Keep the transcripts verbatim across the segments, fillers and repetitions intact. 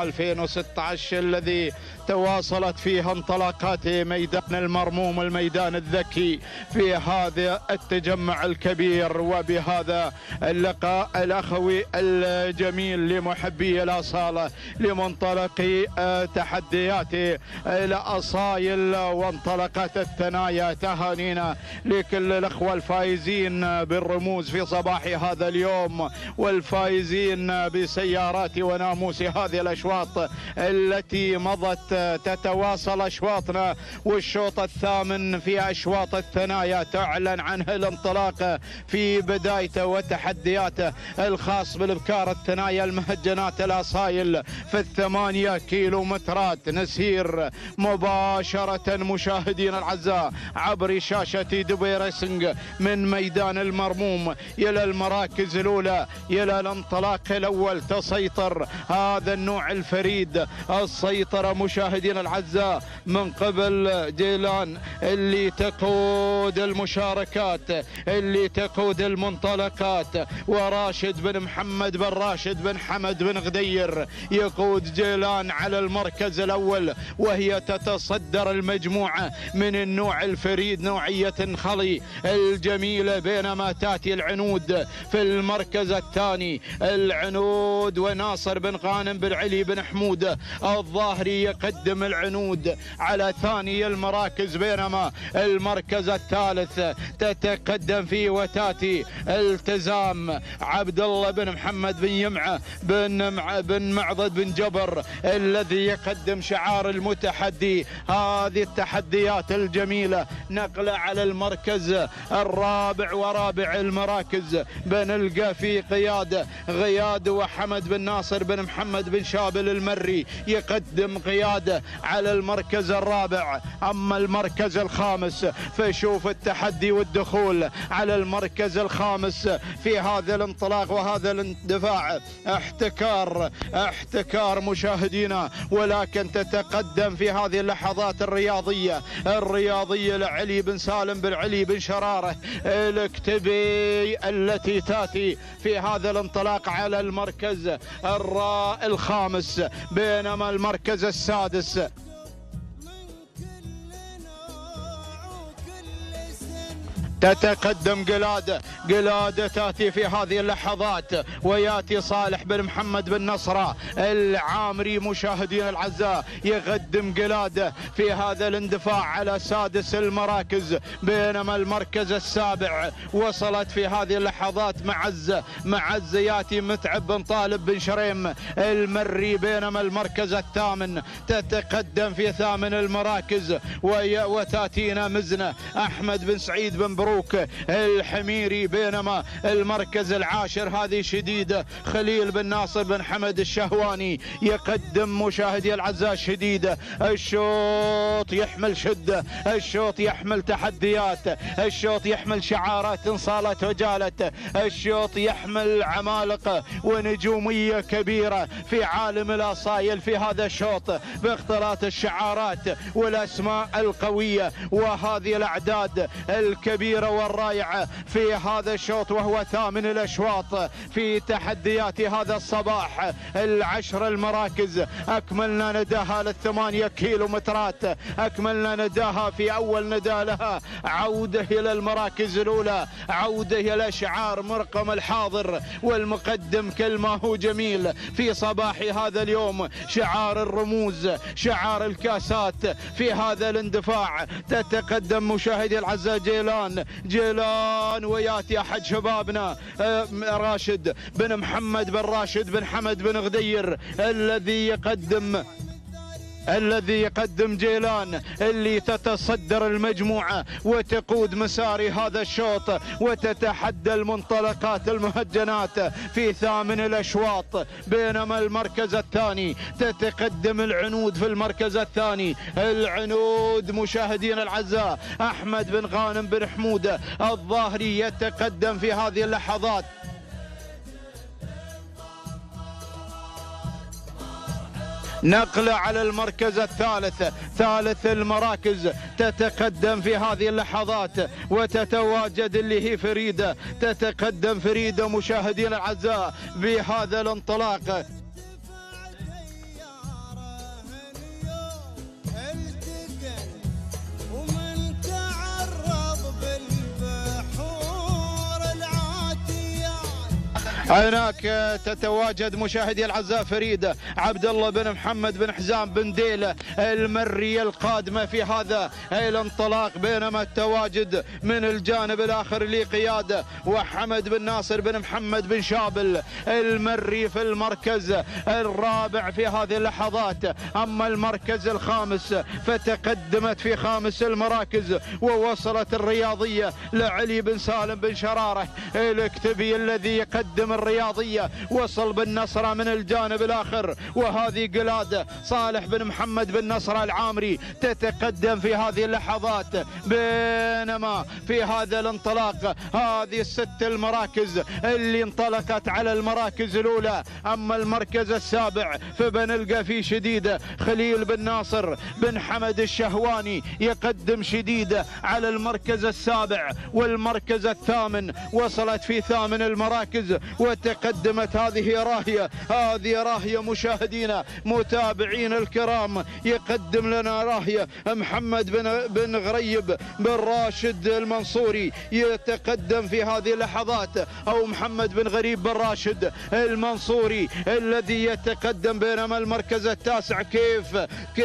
ألفين وستة عشر الذي تواصلت فيها انطلاقات ميدان المرموم الميدان الذكي في هذا التجمع الكبير. وبهذا اللقاء الأخوي الجميل لمحبي الأصالة لمنطلقي تحديات الأصايل وانطلقت الثنايا، تهانينا لكل الأخوة الفائزين بالرموز في صباح هذا اليوم والفائزين بسيارات وناموس هذه الأشواط التي مضت. تتواصل أشواطنا والشوط الثامن في أشواط الثنايا تعلن عنها الانطلاق في بدايته وتحدياته الخاص بالابكار الثنايا المهجنات الأصايل في الثمانية كيلومترات. نسير مباشرة مشاهدينا الأعزاء عبر شاشة دبي ريسنج من ميدان المرموم إلى المراكز الأولى إلى الانطلاق الأول. تسيطر هذا النوع الفريد السيطرة مشاهدينا الأعزاء من قبل جيلان اللي تقود المشاركات اللي تقود المنطلقات، وراشد بن محمد بن راشد بن حمد بن غدير يقود جيلان على المركز الأول، وهي تتصدر المجموعة من النوع الفريد نوعية خلي الجميلة، بينما تاتي العنود في المركز الثاني. العنود وناصر بن غانم بن علي بن حمود الظاهري يقدم العنود على ثاني المراكز، بينما المركز الثالث تتقدم فيه وتاتي التزام عبد الله بن محمد بن يمعه بن مع بن معضد بن جبر الذي يقدم شعار المتحدي. هذه التحديات الجميلة نقلة على المركز الرابع ورابع المراكز بنلقى في قيادة غياد وحمد بن ناصر بن محمد بن شابل المري يقدم قيادة على المركز الرابع. أما المركز الخامس فشوف التحدي والدخول على المركز الخامس في هذا الانطلاق وهذا الاندفاع. احتكار احتكار مشاهدينا، ولكن تتقدم في هذه اللحظات الرياضية الرياضية لعلي بن سالم بن علي بن شرارة الكتبي التي تاتي في هذا الانطلاق على المركز الخامس، بينما المركز السادس تتقدم قلادة قلادة تأتي في هذه اللحظات، ويأتي صالح بن محمد بن نصرة العامري مشاهدين الأعزاء يقدم قلادة في هذا الاندفاع على سادس المراكز، بينما المركز السابع وصلت في هذه اللحظات معزة معزة يأتي متعب بن طالب بن شريم المري، بينما المركز الثامن تتقدم في ثامن المراكز وتأتينا مزنة أحمد بن سعيد بن بروك الحميري، بينما المركز العاشر هذه شديدة خليل بن ناصر بن حمد الشهواني يقدم مشاهدي الأعزاء شديدة. الشوط يحمل شدة، الشوط يحمل تحديات، الشوط يحمل شعارات انصالت وجالت، الشوط يحمل عمالقة ونجومية كبيرة في عالم الأصايل في هذا الشوط باختلاط الشعارات والأسماء القوية وهذه الأعداد الكبيرة والرائعة في هذا الشوط، وهو ثامن الأشواط في تحديات هذا الصباح. العشر المراكز أكملنا نداها للثمانية كيلومترات، أكملنا نداها في أول نداء لها عودة إلى المراكز الأولى، عودة إلى شعار مرقم الحاضر والمقدم كل ما هو جميل في صباح هذا اليوم، شعار الرموز شعار الكاسات في هذا الاندفاع. تتقدم مشاهدي الأعزاء جيلان جيلان وياتي أحد شبابنا راشد بن محمد بن راشد بن حمد بن غدير الذي يقدم الذي يقدم جيلان اللي تتصدر المجموعة وتقود مسار هذا الشوط وتتحدى المنطلقات المهجنات في ثامن الأشواط، بينما المركز الثاني تتقدم العنود في المركز الثاني. العنود مشاهدينا الأعزاء أحمد بن غانم بن حمودة الظاهري يتقدم في هذه اللحظات. نقلة على المركز الثالث، ثالث المراكز تتقدم في هذه اللحظات وتتواجد اللي هي فريدة، تتقدم فريدة مشاهدينا الأعزاء بهذا الانطلاق. هناك تتواجد مشاهدي الأعزاء فريدة عبد الله بن محمد بن حزام بن ديلة المرية القادمة في هذا الانطلاق، بينما التواجد من الجانب الآخر لقيادة وحمد بن ناصر بن محمد بن شابل المري في المركز الرابع في هذه اللحظات. أما المركز الخامس فتقدمت في خامس المراكز ووصلت الرياضية لعلي بن سالم بن شرارة الاكتبي الذي يقدم الرياضية، وصل بن نصرة من الجانب الآخر، وهذه قلادة صالح بن محمد بن نصرة العامري تتقدم في هذه اللحظات. بينما في هذا الانطلاق هذه الست المراكز اللي انطلقت على المراكز الأولى. أما المركز السابع فبنلقى فيه شديدة خليل بن ناصر بن حمد الشهواني يقدم شديدة على المركز السابع، والمركز الثامن وصلت في ثامن المراكز وتقدمت هذه راهية. هذه راهية مشاهدينا متابعين الكرام، يقدم لنا راهية محمد بن بن غريب بن راشد المنصوري يتقدم في هذه اللحظات، أو محمد بن غريب بن راشد المنصوري الذي يتقدم. بينما المركز التاسع كيف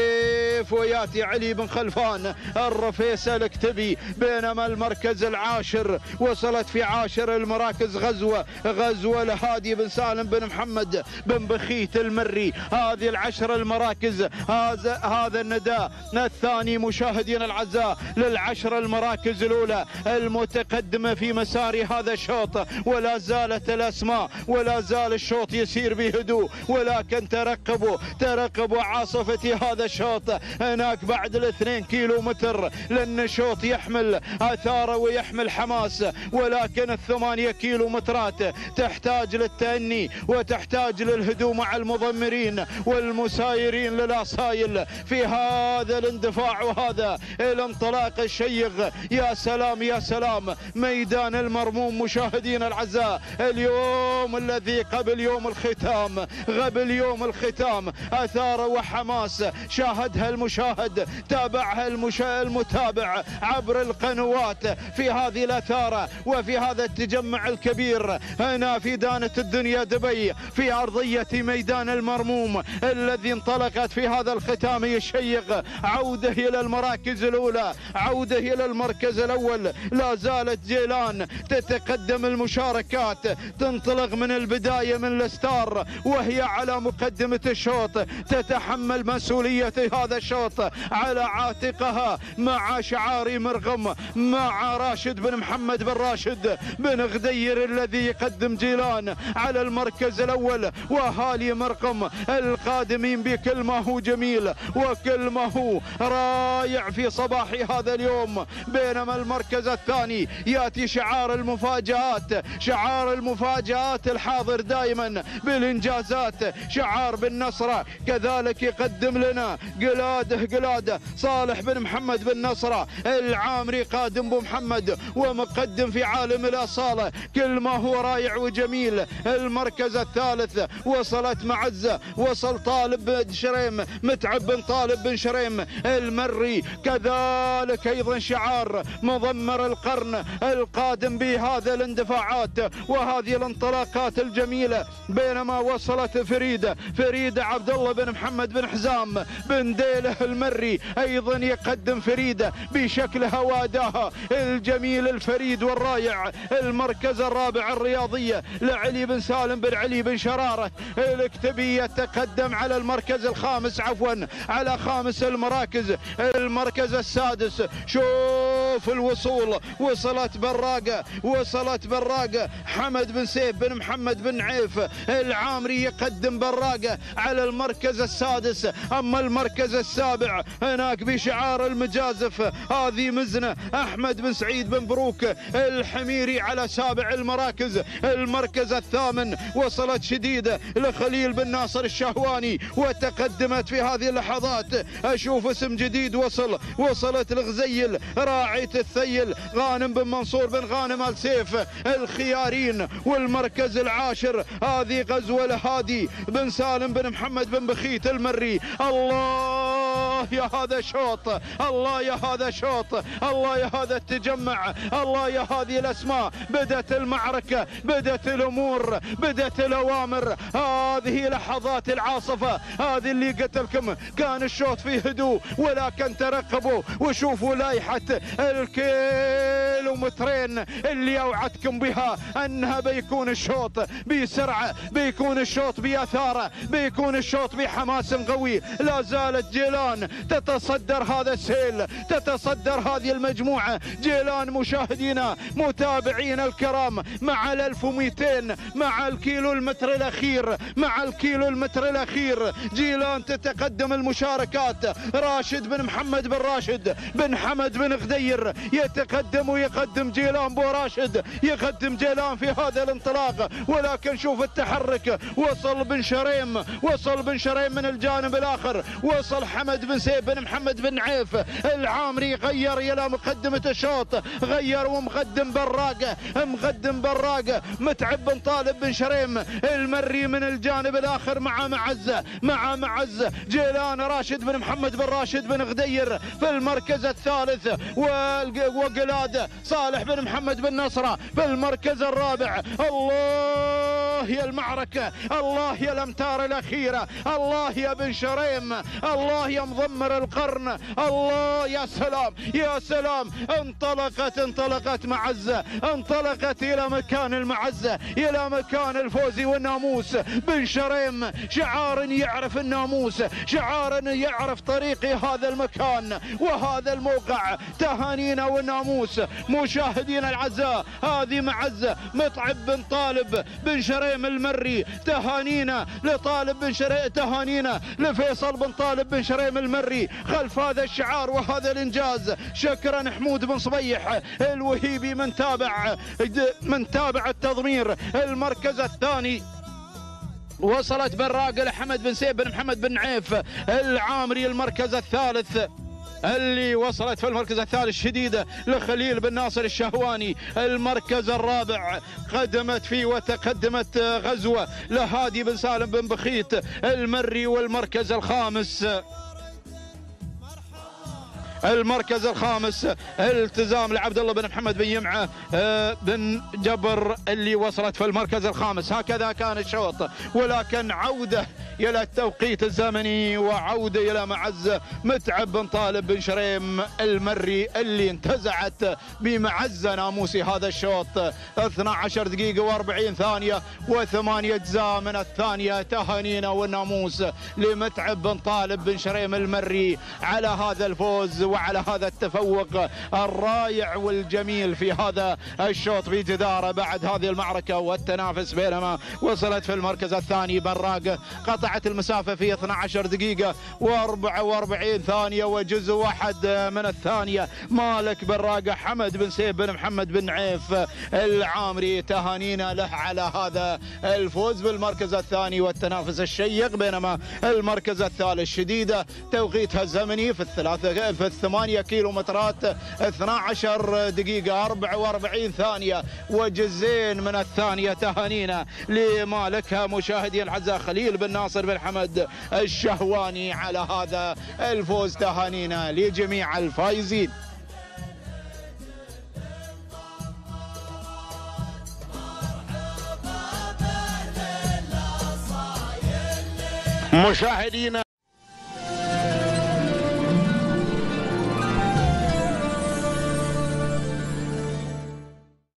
كيف وياتي علي بن خلفان الرفيس الاكتبي. بينما المركز العاشر وصلت في عاشر المراكز غزوة غزوة لهادي بن سالم بن محمد بن بخيت المري. هذه العشر المراكز هذا هذا النداء الثاني مشاهدينا الأعزاء للعشر المراكز الأولى المتقدمة في مسار هذا الشوط. ولا زالت الأسماء ولا زال الشوط يسير بهدوء، ولكن ترقبوا ترقبوا عاصفة هذا الشوط هناك بعد الاثنين كيلو متر، لأن الشوط يحمل أثاره ويحمل حماس، ولكن الثمانية كيلو مترات تحتاج للتأني وتحتاج للهدوء مع المضمرين والمسايرين للأصايل في هذا الاندفاع وهذا الانطلاق الشيق. يا سلام يا سلام، ميدان المرموم مشاهدينا الأعزاء، اليوم الذي قبل يوم الختام قبل يوم الختام أثار وحماس شاهدها المشاهد، تابعها المشا... المتابع عبر القنوات في هذه الأثارة وفي هذا التجمع الكبير هنا في دانة الدنيا دبي، في أرضية ميدان المرموم الذي انطلقت في هذا الختام الشيق. عودة إلى المراكز الأولى، عودة إلى المركز الأول. لا زالت جيلان تتقدم المشاركات، تنطلق من البداية من الستار وهي على مقدمة الشوط، تتحمل مسؤولية هذا الشوط على عاتقها مع شعار مرغم، مع راشد بن محمد بن راشد بن غدير الذي يقدم جيلان على المركز الأول، وأهالي مرقم القادمين بكل ما هو جميل وكل ما هو رائع في صباح هذا اليوم. بينما المركز الثاني يأتي شعار المفاجآت، شعار المفاجآت الحاضر دائما بالإنجازات، شعار بالنصرة كذلك يقدم لنا قلاده قلاده صالح بن محمد بن نصرة العامري قادم بو محمد ومقدم في عالم الأصالة كل ما هو رائع وجميل. المركز الثالث وصلت معزة، وصل طالب بن شريم متعب بن طالب بن شريم المري كذلك أيضا شعار مضمر القرن القادم بهذا الاندفاعات وهذه الانطلاقات الجميلة. بينما وصلت فريدة فريدة عبد الله بن محمد بن حزام بن ديله المري أيضا يقدم فريدة بشكلها واداها الجميل الفريد والرائع. المركز الرابع الرياضية لعلي بن سالم بن علي بن شرارة الاكتبي يتقدم على المركز الخامس عفوا على خامس المراكز. المركز السادس شوف الوصول، وصلت براقة وصلت براقة حمد بن سيف بن محمد بن عيف العامري يقدم براقة على المركز السادس. أما المركز السابع هناك بشعار المجازف هذه مزنة أحمد بن سعيد بن بروك الحميري على سابع المراكز. المركز الثامن وصلت شديدة لخليل بن ناصر الشهواني وتقدمت في هذه اللحظات. أشوف اسم جديد وصل وصلت لغزيل راعية الثيل غانم بن منصور بن غانم آل سيف الخيارين. والمركز العاشر هذه غزوة لهادي بن سالم بن محمد بن بخيت المري. الله الله يا هذا شوط، الله يا هذا شوط، الله يا هذا التجمع، الله يا هذه الأسماء. بدأت المعركة، بدأت الأمور، بدأت الأوامر. هذه لحظات العاصفة، هذه اللي قلت لكم كان الشوط فيه هدوء، ولكن ترقبوا وشوفوا لايحة الكيلومترين اللي أوعدكم بها أنها بيكون الشوط بسرعة، بيكون الشوط بأثارة، بيكون الشوط بحماس قوي. لا زالت جيلان تتصدر هذا السيل، تتصدر هذه المجموعة. جيلان مشاهدينا متابعينا الكرام مع الألف ومئتين، مع الكيلو المتر الأخير، مع الكيلو المتر الأخير. جيلان تتقدم المشاركات. راشد بن محمد بن راشد بن حمد بن غدير يتقدم ويقدم جيلان بو راشد، يقدم جيلان في هذا الانطلاق. ولكن شوف التحرك، وصل بن شريم، وصل بن شريم من الجانب الآخر، وصل حمد بن سيف بن محمد بن عيف العامري. غير يلا مقدمة الشوط، غير ومقدم براقة، مقدم براقة. متعب بن طالب بن شريم المري من الجانب الآخر مع معزة، مع معزة. جيلان راشد بن محمد بن راشد بن غدير في المركز الثالث، وقلادة صالح بن محمد بن نصرة في المركز الرابع. الله يا المعركة، الله يا الأمتار الأخيرة، الله يا بن شريم، الله يا مضمر القرن. الله يا سلام يا سلام. انطلقت انطلقت معزة، انطلقت إلى مكان المعزة، إلى مكان الفوز والناموس. بن شريم شعار يعرف الناموس، شعار يعرف طريقي هذا المكان وهذا الموقع. تهانينا والناموس مشاهدينا العزاء. هذه معزة متعب بن طالب بن شريم المري. تهانينا لطالب بن شريم، تهانينا لفيصل بن طالب بن شريم المري خلف هذا الشعار وهذا الانجاز. شكرا حمود بن صبيح الوهيبي من تابع من تابع التضمير. المركز الثاني وصلت براقة لحمد بن سيف بن محمد بن عيف العامري. المركز الثالث اللي وصلت في المركز الثالث شديدة لخليل بن ناصر الشهواني. المركز الرابع قدمت فيه وتقدمت غزوة لهادي بن سالم بن بخيت المري. والمركز الخامس المركز الخامس التزام لعبد الله بن محمد بن يمعة بن جبر اللي وصلت في المركز الخامس. هكذا كان الشوط، ولكن عودة إلى التوقيت الزمني وعودة إلى معزة متعب بن طالب بن شريم المري اللي انتزعت بمعزة ناموسي هذا الشوط. اثنتي عشرة دقيقة وأربعين ثانية وثمانية أجزاء من الثانية. تهانينا والناموس لمتعب بن طالب بن شريم المري على هذا الفوز وعلى هذا التفوق الرائع والجميل في هذا الشوط بجدارة بعد هذه المعركة والتنافس. بينما وصلت في المركز الثاني براقة، قطعت المسافة في اثنتي عشرة دقيقة وأربعة وأربعين ثانية وجزء واحد من الثانية. مالك براقة حمد بن سيف بن محمد بن عيف العامري. تهانينا له على هذا الفوز بالمركز الثاني والتنافس الشيق. بينما المركز الثالث شديدة توقيتها الزمني في الثلاثة في الثمانية كيلومترات اثنتي عشرة دقيقة أربعة وأربعين ثانية وجزين من الثانية. تهانينا لمالكها مشاهدي الأعزاء خليل بن ناصر بن حمد الشهواني على هذا الفوز. تهانينا لجميع الفائزين. مشاهدينا